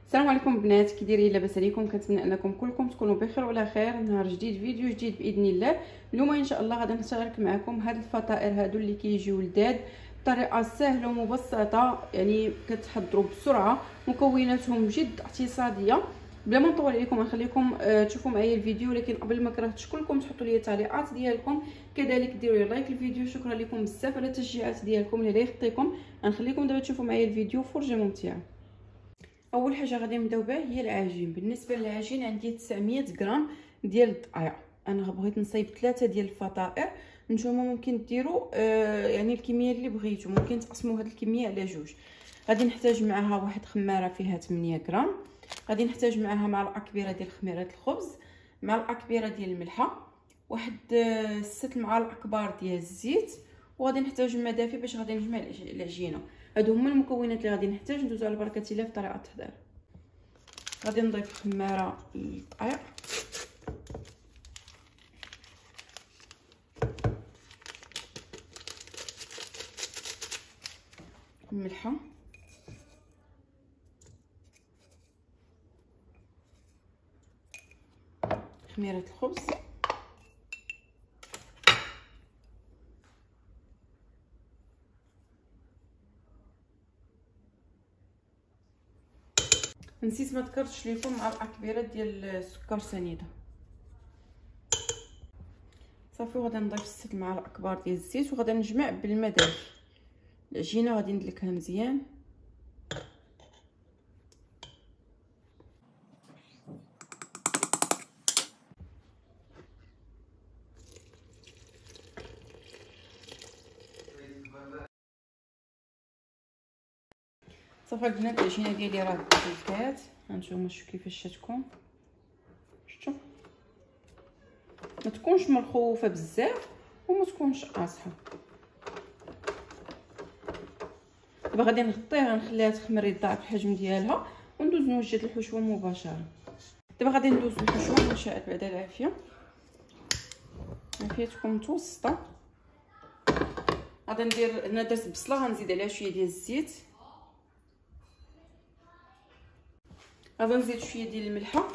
السلام عليكم بنات، كي دايرين؟ لاباس عليكم؟ كنتمنى انكم كلكم تكونوا بخير وعلى خير. نهار جديد، فيديو جديد باذن الله. اليوم ان شاء الله غادي نشارك معكم هاد الفطائر هادو اللي كيجيو لذاذ بطريقه سهله ومبسطه، يعني كتحضروا بسرعه، مكوناتهم جد اقتصاديه. بلا ما نطول عليكم غنخليكم تشوفوا معايا الفيديو، ولكن قبل ما كرهتش كلكم تحطوا لي التعليقات ديالكم، كذلك ديروا لي لايك الفيديو. شكرا لكم بزاف على التشجيعات ديالكم اللي لا يخطيكم. غنخليكم دابا تشوفوا معايا الفيديو فرجه ممتعه. اول حاجه غادي نبداو بها هي العجين. بالنسبه للعجين عندي 900 غرام ديال الدقيق. انا بغيت نصايب 3 ديال الفطائر. نتوما ممكن ديروا يعني الكميه اللي بغيتو، ممكن تقسموا هذه الكميه على جوج. غادي نحتاج معها واحد خماره فيها 8 غرام. غادي نحتاج معها معلقه كبيره ديال خميره الخبز، معلقه كبيره ديال الملحه، واحد 6 معالق كبار ديال الزيت، وغادي نحتاج ماء دافي باش غادي نجمع العجينه. هادو هما المكونات اللي غادي نحتاج. ندوزو على بركه الله في طريقه التحضير. غادي نضيف الخماره للدقيق، الملحه، خميره الخبز، نسيت ما ذكرتش لكم معلقه كبيره ديال السكر سنيده. صافي، وغادي نضيف 6 معالق كبار ديال الزيت، وغادي نجمع بالماء دافي. العجينه غادي ندلكها مزيان. صافي البنات، العجينه ديالي راه دلكات. هانتوما شوفوا كيفاش تكون. شفتوا؟ ما تكونش مرخوفه بزاف وما تكونش قاصحه. دابا غادي نغطيها، نخليها تخمر يضاعف الحجم ديالها، وندوز نوجد الحشوه مباشره. دابا غادي ندوز الحشوه ان شاء الله بعد العافيه. العافيه تكون متوسطه. غادي ندير، انا درت بصله، غنزيد عليها شويه ديال الزيت. غادي نزيد شويه ديال الملحه،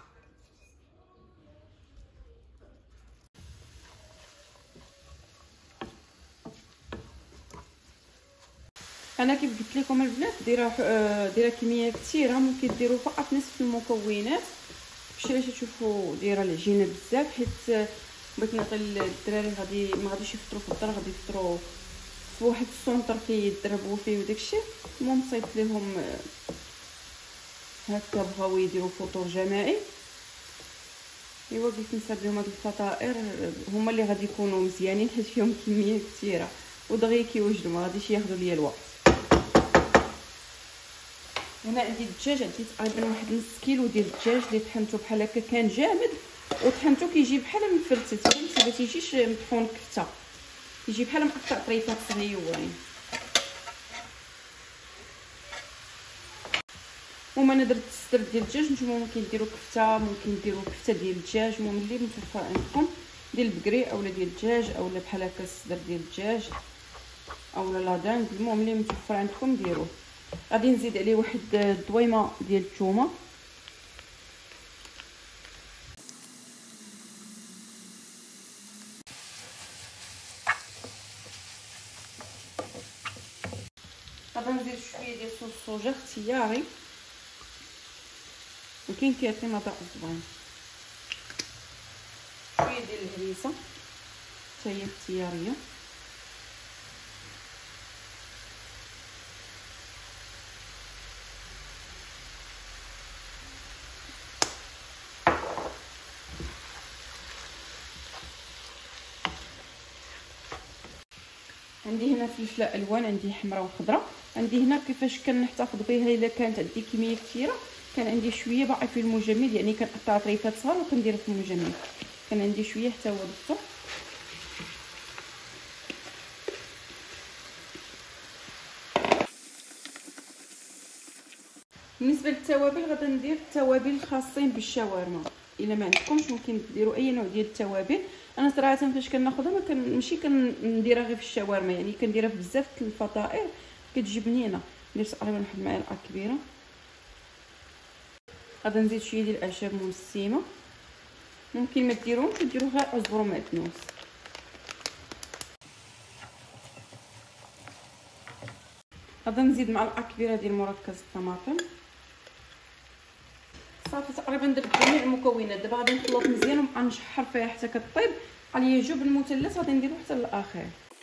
انا كيف قلت لكم البنات دايره كميه كثيره، ممكن ديروا فقط نصف المكونات باش تشوفوا دايره العجينه بزاف، حيت بغيت نعطي الدراري غادي ما غاديش يفطروا في الدار، غادي يفطروا في واحد السونطر كيضربوا فيه وداكشي. المهم صايبت لهم هكا، بغاو يديروا فطور جماعي. ايوا قلت نصايب لهم هاد الفطائر، هما اللي غادي يكونوا مزيانين حيت فيهم كميه كثيره ودغيا كيوجدوا، ما غاديش ياخذوا ليا الوقت. هنا عندي الدجاج، عندي تقريبا واحد نص كيلو ديال الدجاج اللي طحنته بحال هكا، كان جامد وطحنته كيجي بحال مفرتت، فهمتي؟ ما تيجيش مطحون كفته، كيجي بحال مقطع طريفات صغيورين. المهم انا درت الصدر ديال الدجاج. نتوما ممكن ديروا كفته، ممكن ديروا كفته ديال الدجاج، المهم اللي متوفر عندكم، ديال البقري اولا ديال الدجاج اولا بحال هكا الصدر ديال الدجاج اولا لادانغ، المهم اللي متوفر عندكم ديروه. غادي نزيد عليه واحد الدويمه ديال الثومه، غادي نزيد شويه ديال صوص الصوجا اختياري، وكاين كيعطي مذاق زوين. شويه ديال الهريسه حتى هي اختياريه. عندي هنا فلفله الوان، عندي حمراء وخضراء. عندي هنا كيفاش كنحتفظ بها الا كانت عندي كميه كثيره، كان عندي شويه باقي في المجمد، يعني كنقطع طريفات صغار وكندير في المجمد. كان عندي شويه حتى هو ضفتو. بالنسبه للتوابل غادي ندير التوابل خاصين بالشاورما. الا ما عندكمش ممكن ديروا اي نوع ديال التوابل. انا صراحه فاش كناخذها ماشي كنديرها غير في الشاورما، يعني كنديرها في بزاف الفطائر كتجي بنينه. درت تقريبا واحد المعلقه كبيره. غادي نزيد شويه ديال الاعشاب منسمه، ممكن ما ديروهمش وديروا غير عزبر ومعدنوس. غادي نزيد معلقه كبيره ديال مركز الطماطم. صافي تقريبا درت جميع المكونات. دابا غادي نخلط مزيان ونبقى نشحر فيها حتى كطيب. عليا جبن مثلث غادي نديرو حتى للاخر.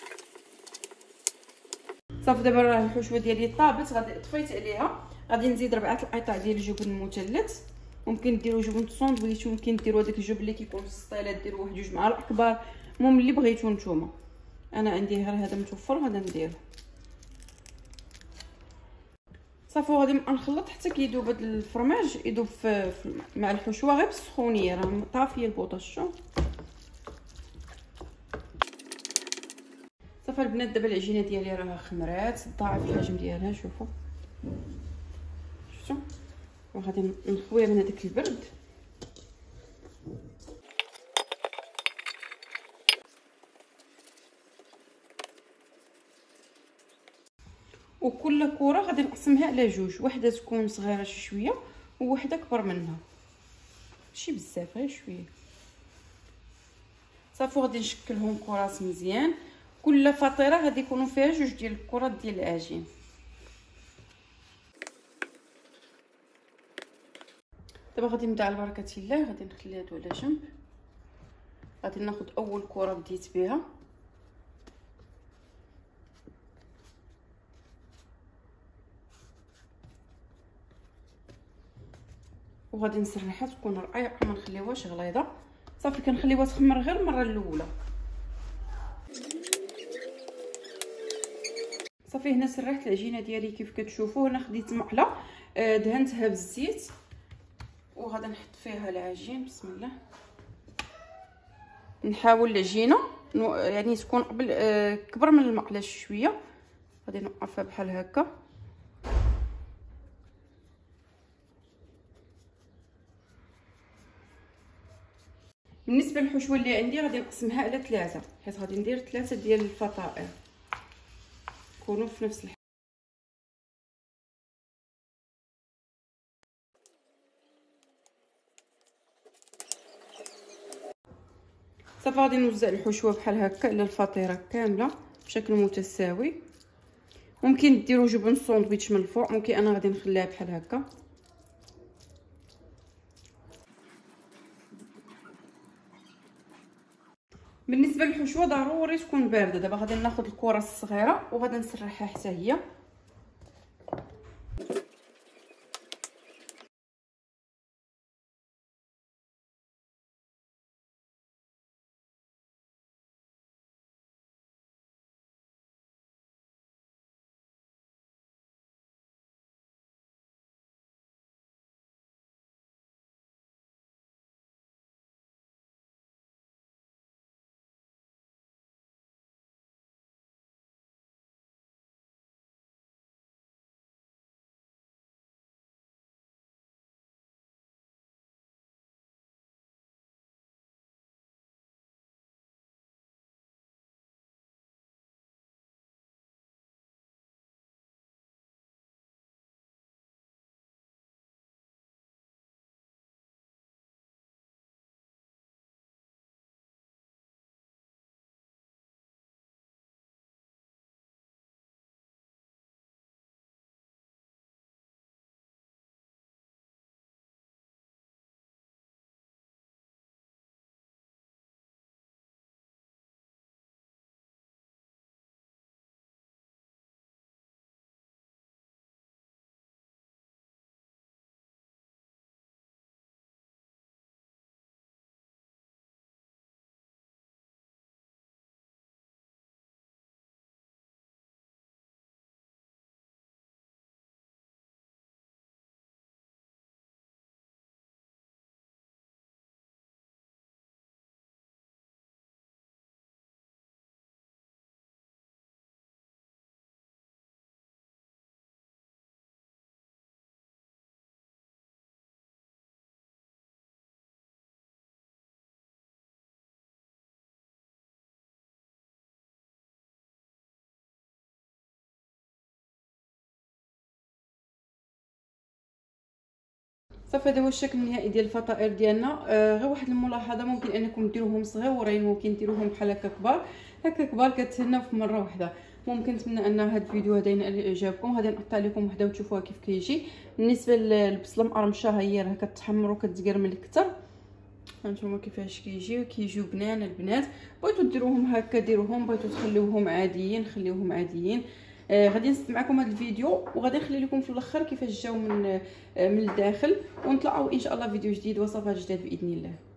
صافي دابا راه الحشوه ديالي طابت، غادي طفيت عليها. غادي نزيد 4 القطع ديال الجبن المثلث. ممكن ديروا جبن ساندويتش، ممكن ديروا هذاك الجبن اللي كيكون في السطيلات، ديروا واحد جوج معالق كبار، المهم اللي بغيتو نتوما. انا عندي غير هذا متوفر وهذا ندير. صافي غادي نبقى نخلط حتى كيذوب هذا الفرماج، يذوب مع الحشوه غير بالسخونيه، راه طافيه البوطه. صافي البنات دابا العجينه ديالي راه خمرات، ضاعف الحجم ديالها، شوفوا شفتوا. وغادي نخويها من هذاك البرد. وكل كره غادي نقسمها على جوج، وحده تكون صغيره شي شويه ووحده كبر منها، ماشي بزاف غير شويه. صافي غادي نشكلهم كرات مزيان. كل فطيره غادي يكونوا فيها جوج ديال الكرات ديال العجين. دابا غادي نبدا على بركه الله. غادي نخلي هادو على جنب. غادي ناخذ اول كره بديت بها، وغادي نسرحها تكون رقيقه، ما نخليوهاش غليظه. صافي كنخليوها تخمر غير المره الاولى. صافي هنا سرحت العجينه ديالي كيف كتشوفوا. هنا خديت مقله دهنتها بالزيت وغادي نحط فيها العجين. بسم الله. نحاول العجينه يعني تكون قبل كبر من المقله شويه. غادي نوقفها بحال هكا. بالنسبه للحشوه اللي عندي غادي نقسمها على 3، حيت غادي ندير 3 ديال الفطائر يكونوا في نفس صافي غادي نوزع الحشوه بحال هكا على الفطيره كامله بشكل متساوي. ممكن ديروا جبن ساندويتش من الفوق، ممكن انا غادي نخليها بحال هكا. بالنسبه للحشوه ضروري تكون بارده. دابا غادي ناخذ الكره الصغيره وغادي نسرحها حتى هي. صافي هذا هو الشكل النهائي ديال الفطائر ديالنا. غير واحد الملاحظه، ممكن انكم ديروهم صغيورين، ممكن ديروهم بحال هكا كبار، هكا كبار كتهناو في مره واحده. ممكن نتمنى ان هذا الفيديو هذا ينال اعجابكم. غادي نقطع لكم وحده وتشوفوها كيف كيجي. بالنسبه للبصله مقرمشه هي راه كتحمر وكتقرمل اكثر. هانتوما كيفاش كيجيو بنان البنات. بغيتو ديروهم هكا ديروهم، بغيتو تخليوهم عاديين خليوهم عاديين. غادي نسد معكم هذا الفيديو وغادي نخلي لكم في الاخر كيفاش جاو من الداخل، ونطلعوا ان شاء الله فيديو جديد وصفات جداد باذن الله.